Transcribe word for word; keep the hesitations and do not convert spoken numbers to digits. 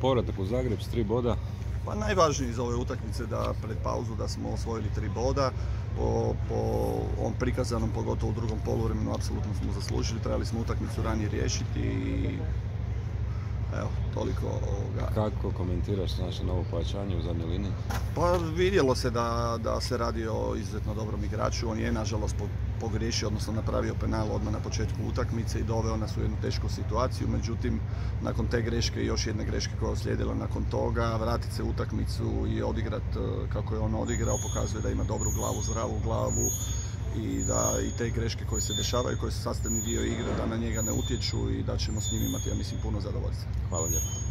povratak u Zagreb s tri boda. Pa najvažnije iz ove utakmice da pred pauzu da smo osvojili tri boda. Po, po ovom prikazanom, pogotovo u drugom poluvremenu, apsolutno smo zaslužili. Trebali smo utakmicu ranije riješiti i evo, toliko ovoga. Kako komentiraš naše novo pojačanje u zadnjoj liniji? Pa vidjelo se da, da se radi o izuzetno dobrom igraču. On je nažalost pogriješio, odnosno napravio penal odmah na početku utakmice i doveo nas u jednu tešku situaciju. Međutim, nakon te greške i još jedne greške koja je uslijedila nakon toga, vratiti se u utakmicu i odigrati kako je on odigrao, pokazuje da ima dobru glavu, zdravu glavu i da i te greške koje se dešavaju, koje su sastavni dio igre, da na njega ne utječu i da ćemo s njim imati, ja mislim, puno zadovoljstva. Hvala lijepo.